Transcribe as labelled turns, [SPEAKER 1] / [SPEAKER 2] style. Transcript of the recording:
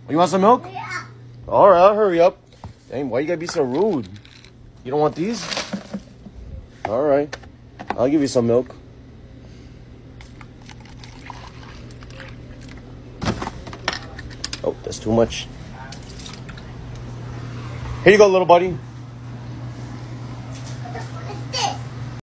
[SPEAKER 1] You want some milk?
[SPEAKER 2] Yeah.
[SPEAKER 1] All right, I'll hurry up. Dang, why you gotta be so rude? You don't want these? All right. I'll give you some milk. Oh, that's too much. Here you go, little buddy.